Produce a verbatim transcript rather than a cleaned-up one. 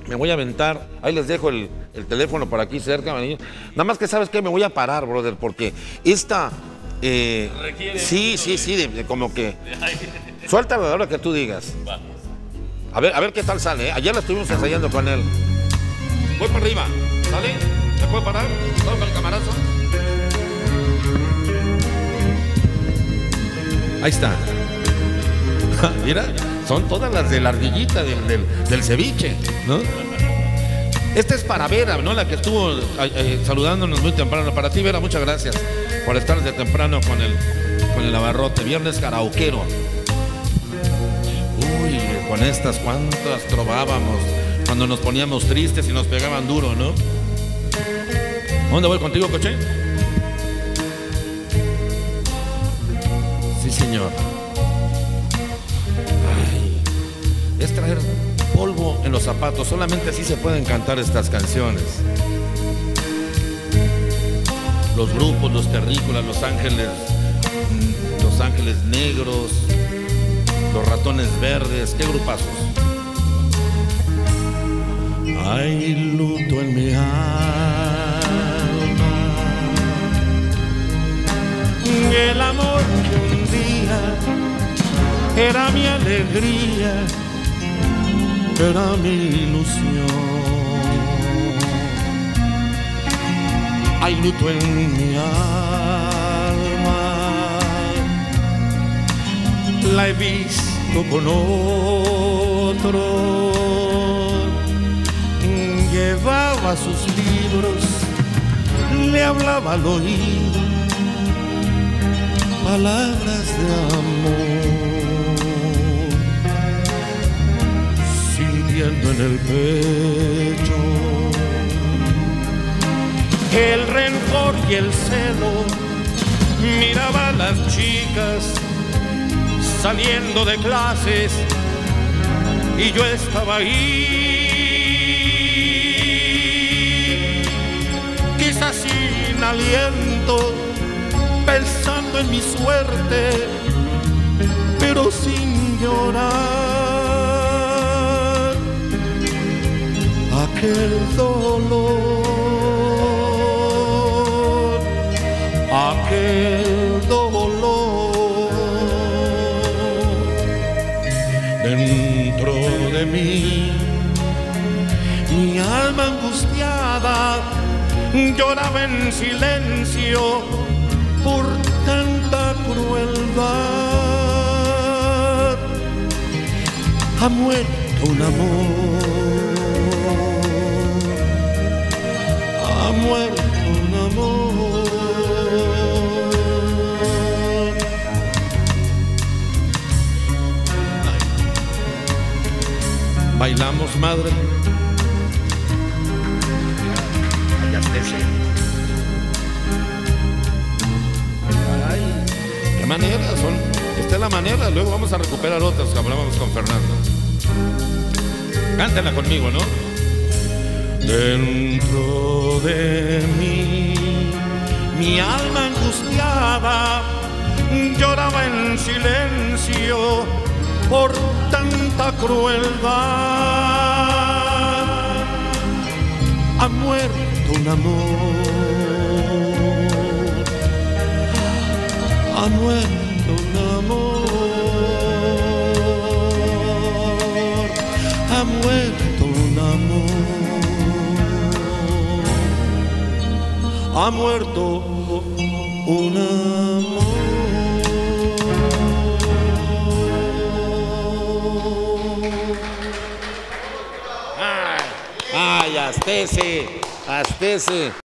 Me voy a aventar. Ahí les dejo el, el teléfono por aquí cerca, niños. Nada más que, ¿sabes qué? Me voy a parar, brother, porque esta... Eh, Requiere sí, sí, sí, de, de como que... Suéltalo a la hora que tú digas. A ver, a ver qué tal sale, ¿eh? Ayer la estuvimos ensayando con él. Voy para arriba, ¿sale? ¿Se puede parar? ¿Todo con el camarazo? Ahí está. Mira, son todas las de la ardillita del, del, del ceviche, ¿no? Esta es para Vera, ¿no? La que estuvo eh, eh, saludándonos muy temprano. Para ti, Vera, muchas gracias por estar desde temprano con el, con el abarrote. Viernes karaoquero. Uy, con estas cuantas trovábamos cuando nos poníamos tristes y nos pegaban duro, ¿no? ¿Dónde voy contigo, coche? Sí, señor. Ay, es traer polvo en los zapatos. Solamente así se pueden cantar estas canciones. Los grupos, los terrícolas, los ángeles, los ángeles negros, los ratones verdes. ¿Qué grupazos? Hay luto en mi alma. El amor que un día era mi alegría, era mi ilusión. Hay luto en mi alma. La he visto con otro. Llevaba sus libros, le hablaba al oído palabras de amor, sintiendo en el pecho el rencor y el celo. Miraba a las chicas saliendo de clases y yo estaba ahí, quizás sin aliento, pensando en mi suerte, pero sin llorar aquel dolor, aquel dolor dentro de mí. Mi alma angustiada lloraba en silencio por tanta crueldad. Ha muerto un amor, ha muerto un amor. Ay. Bailamos, madre. Ay, Astese. ¿Qué manera son? Esta es la manera, luego vamos a recuperar otras que hablábamos con Fernando. Cántala conmigo, ¿no? Dentro de mí, mi alma angustiada lloraba en silencio por tanta crueldad. Ha muerto un amor, ha muerto un amor, ha muerto un amor, ha muerto un amor. Ay, ay, Astese, Astese.